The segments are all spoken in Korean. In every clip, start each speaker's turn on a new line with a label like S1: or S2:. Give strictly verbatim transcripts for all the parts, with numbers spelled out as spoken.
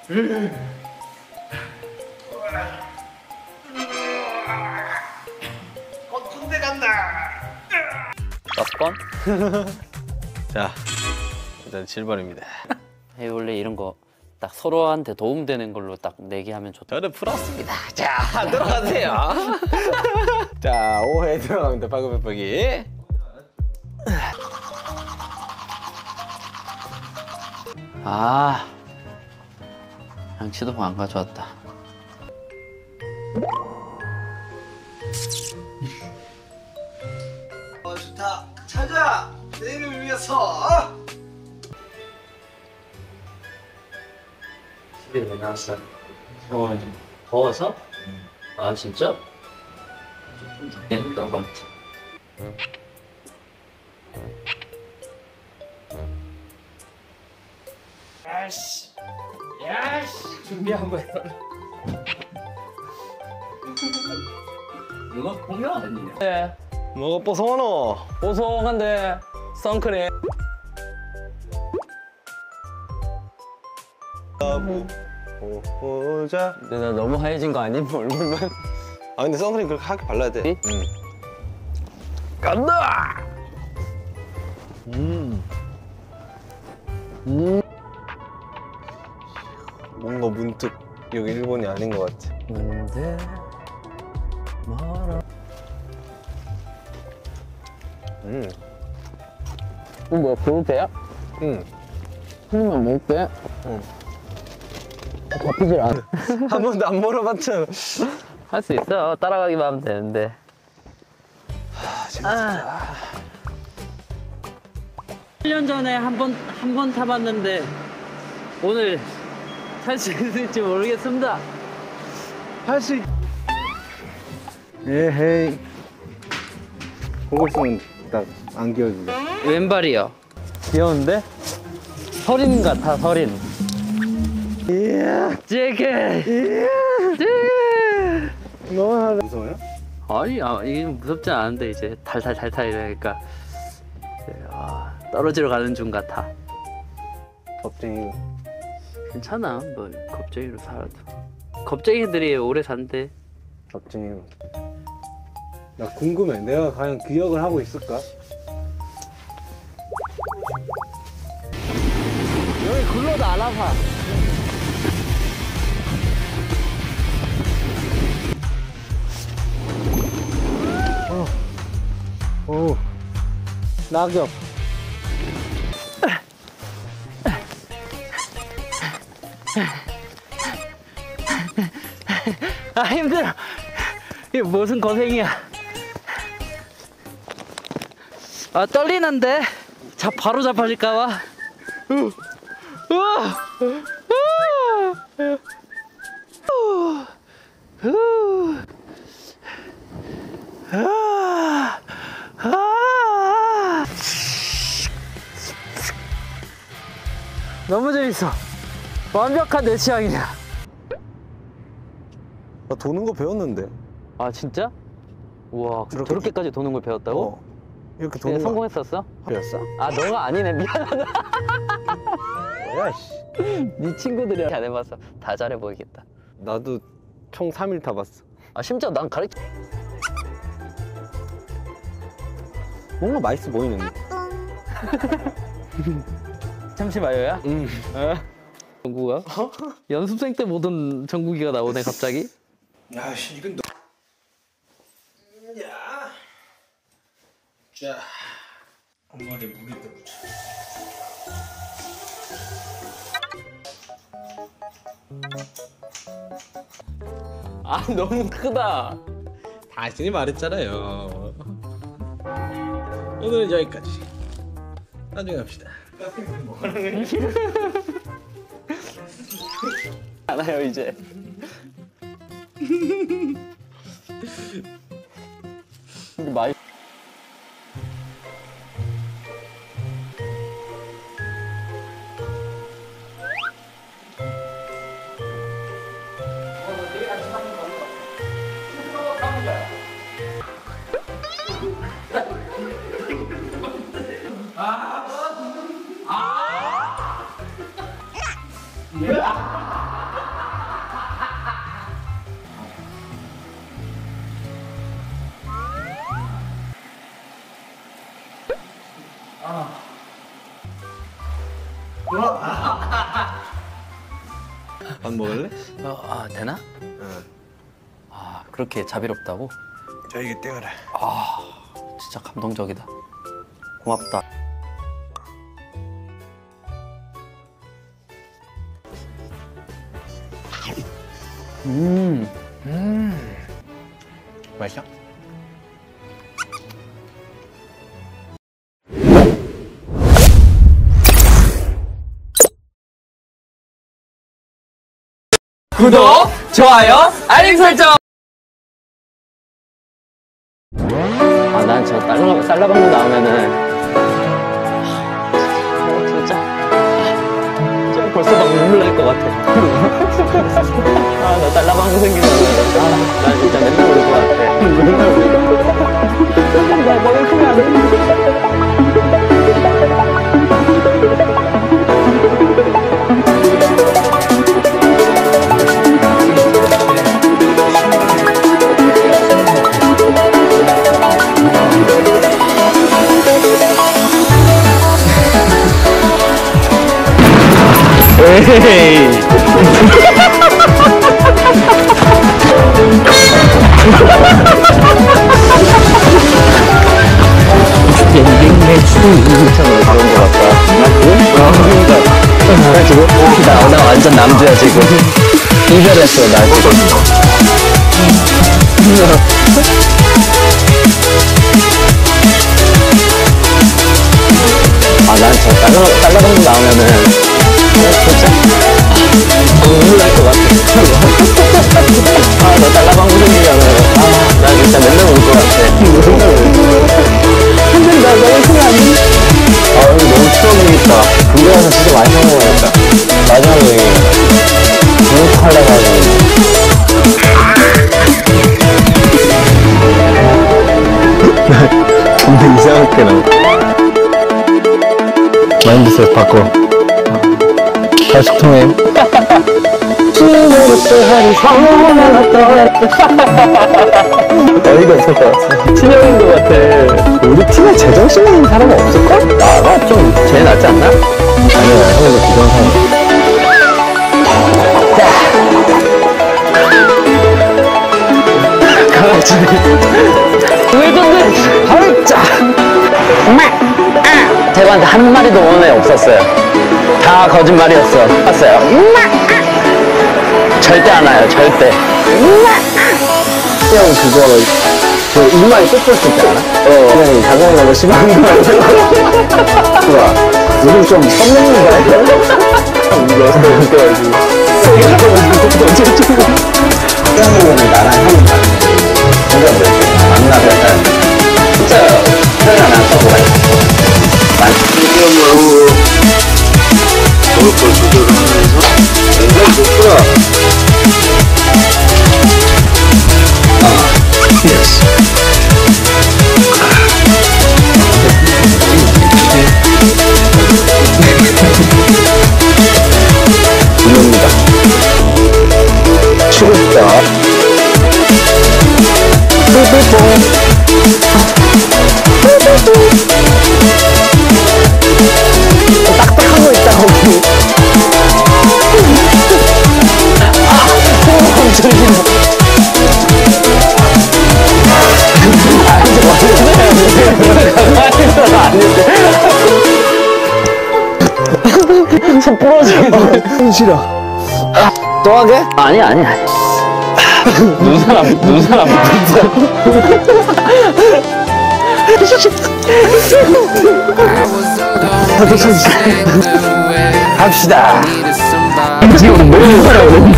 S1: 어, 군대 간다.
S2: 몇 번?
S1: 자, 일단 칠 번입니다.
S2: 원래 이런 거 딱 서로한테 도움되는 걸로 딱 내기하면 좋다.
S1: 저는 풀었습니다. 자, 들어가세요. 자, 오 회 들어갑니다. 방금 벽이.
S2: 아, 양치도구 안 가져왔다.
S1: 어, 좋다. 찾아. 내일을 위해서.
S2: 집에 왜 나왔어? 더워. 더워서? 아 진짜? 좀 죽겠다 같아.
S1: 야씨, 야씨, 준비 한번 해라.
S2: 이거 공룡 아니냐? 네.
S1: 뭐가 뽀송하노?
S2: 뽀송한데 선크림.
S1: 보자.
S2: 근데 나 너무 하얘진 거 아님? 얼굴만.
S1: 아 근데 선크림 그렇게 하얗게 발라야 돼.
S2: 응?
S1: 응.
S2: 간다! 음. 음.
S1: 뭔가 문득 여기 일본이 아닌 것 같아.
S2: 근데 말아.
S1: 음.
S2: 이거 뭐야? 배울때야?
S1: 응.
S2: 한 입만 먹을게.
S1: 응.
S2: 잡히질 않아.
S1: 한 번도 안 물어봤잖아.
S2: 할 수 있어. 따라가기만 하면 되는데.
S1: 아, 재밌다.
S2: 일 년 전에 한 번, 한 번 타봤는데 오늘 탈 수 있을지 모르겠습니다.
S1: 할 수 있... 에헤이. 보고 있으면 딱 안 끼워주죠.
S2: 왼발이요.
S1: 귀여운데?
S2: 서린 같아, 서린.
S1: 이야.
S2: 제게!
S1: 이야.
S2: 제게!
S1: 너무 하다. 무서워요?
S2: 아니, 아, 이게 무섭지 않은데 이제 탈탈탈탈 이러니까 이제, 아, 떨어지러 가는 중 같아.
S1: 겁쟁이.
S2: 괜찮아, 뭐 겁쟁이로 살아도. 겁쟁이들이 오래 산대.
S1: 겁쟁이. 나 궁금해. 내가 과연 기억을 하고 있을까?
S2: 여기 굴러도 안 아파.
S1: 오. 낙엽.
S2: 아, 힘들어. 이게 무슨 고생이야. 아, 떨리는데? 잡, 바로 잡아질까봐. 너무 재밌어. 완벽한 내 취향이야.
S1: 나 도는 거 배웠는데.
S2: 아 진짜? 우와,
S1: 저렇게
S2: 저렇게까지 도는 걸 배웠다고?
S1: 어. 이렇게
S2: 네,
S1: 도는 거
S2: 성공했었어?
S1: 배웠어?
S2: 아 너가 아니네, 미안하다.
S1: 뭐야 씨.
S2: 네 친구들이 안 해봐서 다 잘해 보이겠다.
S1: 나도 총 삼 일 타봤어.
S2: 아 심지어 난 가르쳐.
S1: 뭔가 맛있어 보이는데.
S2: 잠시만요야?
S1: 응.
S2: 정국아? 어? 연습생 때 모든 정국이가 나오네 갑자기?
S1: 야, 씨, 이건 너... 야. 자, 엄마한테 물이 더 붙여.
S2: 아 너무 크다.
S1: 당신이 말했잖아요. 오늘은 여기까지. 나중에 합시다.
S2: 알아요 이제. 근데 많이. 아! 아!
S1: 밥 먹을래?
S2: 어, 아 되나?
S1: 응.
S2: 아 그렇게 자비롭다고?
S1: 자 이게 떼어라.
S2: 아 진짜 감동적이다. 고맙다. 음.
S1: 음. 맛있어?
S2: 구독, 좋아요, 알림 설정. 아 난 저 달러 달러 방송 나오면은 아, 진짜 진짜 벌써 막 눈물 날 것 같아. 아 나 달러 방송 생기면 아나 진짜 맨날 울을 것 같아. 나 너무 크면 안 돼. 에이. 엔딩의 추천으로 그런 것 같다. 나 지금 나, 나 완전 남주야 지금. 이별했어 나 지금. 아 난 저 달러 달러 방송 나오면은. 진짜 눈물 날 것 같아. 아, 너 달러 방송 생기면은 아, 나 진짜 맨날 울 것 같아. 근데 나 너무 크면 안 돼. 아, 여기 너무 추워지겠다. 군대 가서 진짜 많이 먹어야겠다. 마지막 여행이 중국 하려고 하고. 근데 이상하게 나와. 마인드셋 바꿔. 다시 통해. 어이가 없을 것 같아. 친형인 것 같아. 우리 팀에 제정신이 있는 사람은 없을까? 나가 좀 제일 낫지 않나? 아니야, 형이도 기존 사람. 강아지. 왜 저래? 하루짜. 대관한테 한 마리도 원에 없었어요. 다 거짓말이었어. 봤어요. 절대 안 와요. 절대. 형 그거 그 이마에 꽂혔을 때 알아? 어. 그냥 자동이 너무 심한 거 아니야? 좋아. 요즘 좀 썸네일 거 아니야? 이거 웃겨가지고. 형님은 나랑 형이 다른 생각을 만나서 약간 진짜 표현 안 써고 이름으로 먹을 걸 조절을 하면서 굉장히 좋구나. 아, 예스. 이겁니다. 추웠다. 딱딱하고 있다 거기. 아, 엄청 싫어. 손 부러지겠네. 싫어. 아, 또 하게? 아니 아니 아니. 눈사람 눈사람 합시다. 지금 모르는 거라고.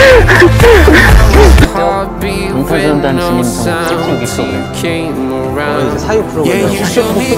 S2: 방탄소년단 신인성 찍찍이 속에 이제 사육 프로그램 이게 사육이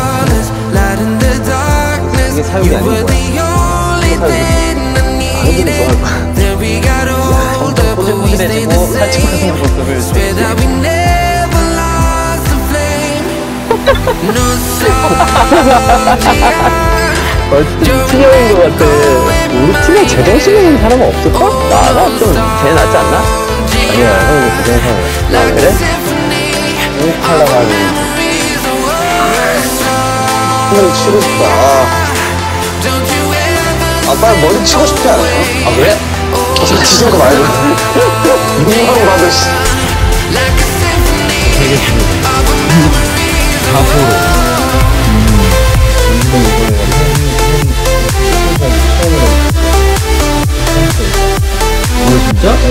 S2: 아닌 거야. 아이들이 좋아할 거야. 엄청 포질포질해지고 살찌는 모습을 멀티티어인 것 같아. 우리 팀에 제정신에 있는 사람은 없을까? 나가 좀 제일 낫지 않나? 아니야, 형이 제정신이야. 아, 그래? 우팔라가 머리 치고 싶다. 아, 빨리 머리 치고 싶지 않아요? 아, 그래? 저 치는 거 말고. 눈만 봐도 씨.
S3: 가포로. 뭐 진짜? 아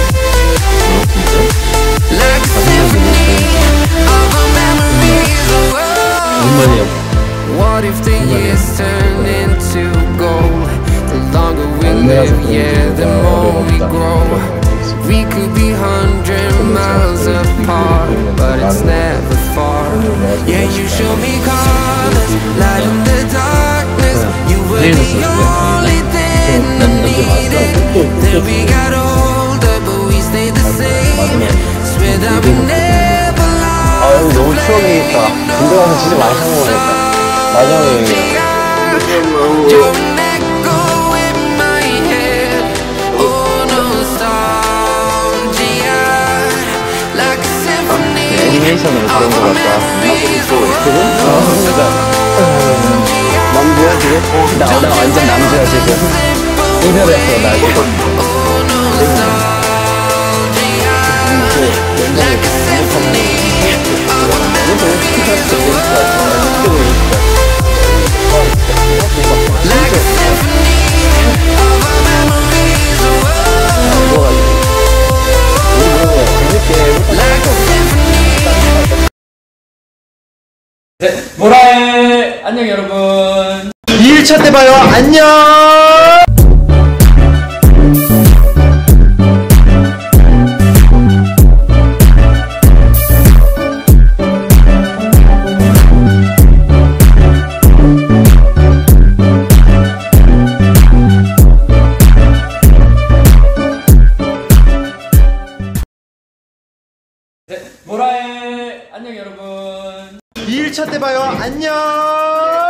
S3: 진짜? 오랜만이야.
S4: What if the years turn into gold? The longer we live, yeah, the more we grow. We could be hundred miles apart, but it's never far. Yeah, you show me colors, light in the darkness. You were the only thing I needed. Then we got older, but we stayed the same. Swear that we never lost.
S2: 아, 여기 너무 추억이 있다. 군대 가서 진짜 많이 성공했다. 마지막 여행이야.
S4: You're an echo in my head. Oh, nostalgia, like a symphony.
S2: 애니메이션으로 그런 거 같다. 그래? 어, 진짜. 남주야, 지금? 나, 나 완전 남주야, 지금. 이별했어, 나 지금.
S4: Like a symphony. Like a symphony of our memories. Like a symphony.
S3: 네, 모라의 안녕 여러분. 이 일차 때 봐요. 안녕. 모라의 안녕 여러분. 이 일차 때 봐요. 안녕.